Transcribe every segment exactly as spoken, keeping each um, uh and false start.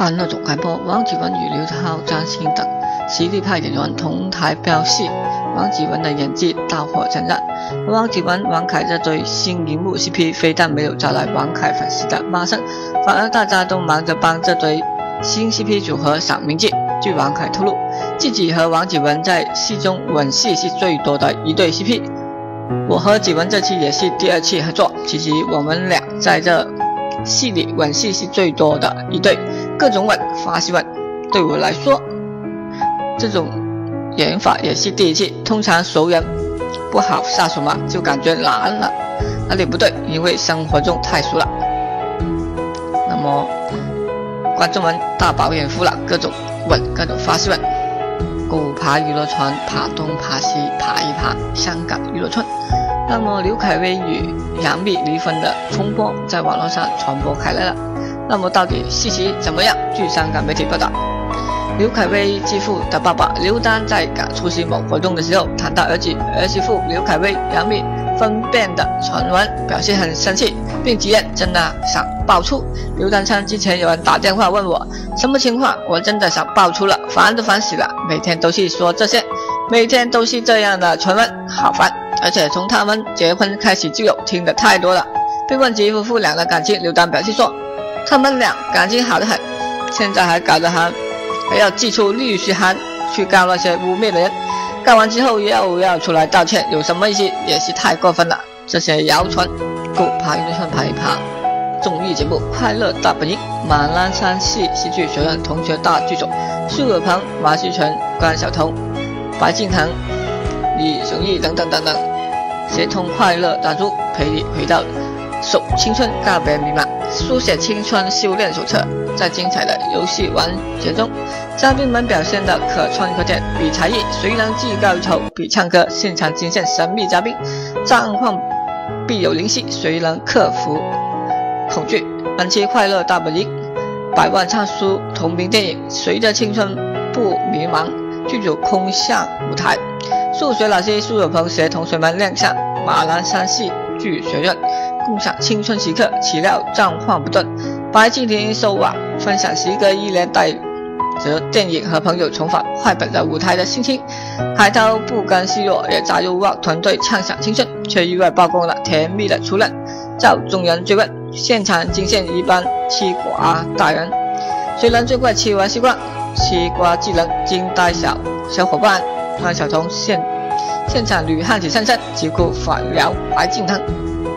欢乐总开播，王启文与刘涛、张欣等实力派演员同台飙戏，王启文的演技大获称赞。王启文、王凯这对新荧幕 C P 非但没有招来王凯粉丝的骂声，反而大家都忙着帮这对新 C P 组合赏名气。据王凯透露，自己和王启文在戏中吻戏是最多的一对 C P。我和启文这期也是第二次合作，其实我们俩在这戏里吻戏是最多的一对，各种吻，花式吻。对我来说，这种演法也是第一次。通常熟人不好下手嘛，就感觉难了，哪里不对？因为生活中太熟了。那么观众们大饱眼福了，各种吻，各种花式吻。狗爬娱乐船，爬东爬西，爬一爬香港娱乐村。那么刘恺威与杨幂离婚的风波在网络上传播开来了。那么到底事实怎么样？据香港媒体报道，刘恺威继父的爸爸刘丹在港出席某活动的时候，谈到儿子儿媳妇刘恺威、杨幂分辨的传闻，表示很生气，并直言真的想爆出。刘丹称之前有人打电话问我什么情况，我真的想爆出了，烦都烦死了，每天都是说这些，每天都是这样的传闻，好烦。而且从他们结婚开始就有，听得太多了。被问及夫妇俩的感情，刘丹表示说，他们俩感情好得很，现在还搞得还还要寄出律师函去告那些污蔑的人，告完之后又要出来道歉，有什么意思？也是太过分了。这些谣传，够爬娱乐圈爬一爬。综艺节目《快乐大本营》，马鞍山市戏剧学院同学大剧组，苏有朋、马思纯、关晓彤、白敬腾、李雄毅等等等等，协同快乐大猪陪你回到守青春告别迷茫，书写青春修炼手册。在精彩的游戏玩节中，嘉宾们表现的可圈可点，比才艺谁能技高一筹，比唱歌现场惊现神秘嘉宾，战况必有灵犀，谁能克服恐惧。本期快乐大本营百万畅书同名电影《随着青春不迷茫》剧组空巷舞台，数学老师苏有朋携同学们亮相马鞍山戏剧学院，共享青春时刻，岂料战况不断。白敬亭收网分享时隔一年带着电影和朋友重返坏本的舞台的心情，海涛不甘示弱，也加入网团队畅想青春，却意外曝光了甜蜜的初恋。照众人追问，现场惊现一般吃瓜大人，虽然最快吃完西瓜，吃瓜技能惊呆小小伙伴。关晓彤现现场女汉子上身，几乎反撩白敬腾。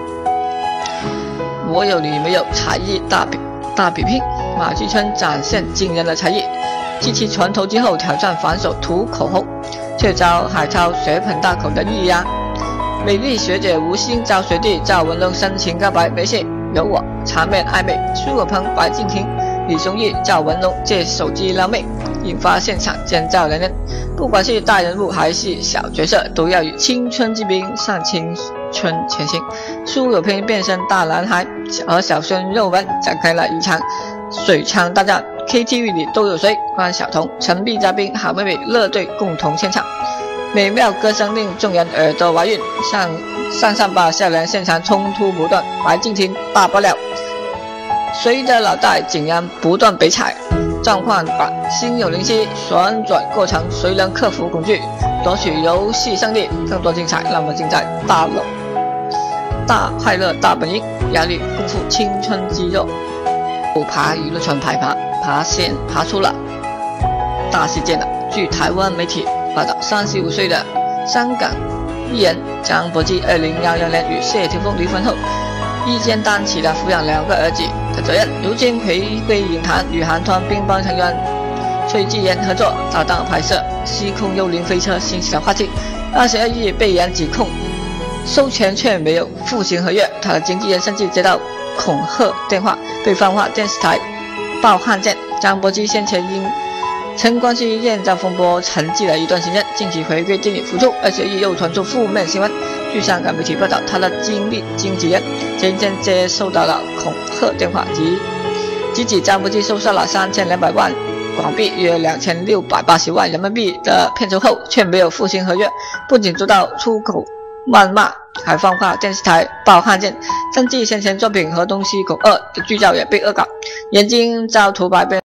我有你没有，才艺大比大比拼。马思纯展现惊人的才艺，继其船头之后挑战反手涂口红，却遭海涛血盆大口的力压。美丽学姐吴昕遭学弟赵文龙深情告白，没事有我，场面暧昧。苏有朋、白敬亭、李雄毅、赵文龙借手机撩妹，引发现场尖叫连连。不管是大人物还是小角色，都要以青春之名向青春前行。苏有朋变身大男孩，和小鲜肉们展开了一场水枪大战。 K T V 里都有谁？关晓彤、神秘嘉宾好妹妹乐队共同献唱，美妙歌声令众人耳朵怀孕。上上上吧校园现场冲突不断，白敬亭大爆料，谁的脑袋竟然不断被踩？召唤版心有灵犀，旋转过程谁能克服恐惧，夺取游戏胜利？更多精彩，那么尽在大乐大快乐大本营，压力功夫青春肌肉。不爬娱乐圈爬爬爬线爬出了大事件了。据台湾媒体报道，三十五岁的香港艺人张柏芝二零一零年与谢霆锋离婚后，一肩担起了抚养两个儿子的责任，如今回归影坛，与韩团乒乓成员崔智妍合作搭档拍摄《失控幽灵飞车》新起的话题。二十二日被人指控收钱却没有付清合约，他的经纪人甚至接到恐吓电话，被放话电视台报案件。张柏芝先前因陈冠希艳照风波沉寂了一段时间，近期回归电影复出，而且又传出负面新闻。据香港媒体报道，他的经历经纪人前天接收到了恐吓电话，即即指张柏芝收下了三千两百万港币约两千六百八十万人民币的片酬后，却没有付清合约，不仅遭到出口谩骂，还放话电视台报案件，甚至先前作品《河东狮口二》的剧照也被恶搞，眼睛遭涂白被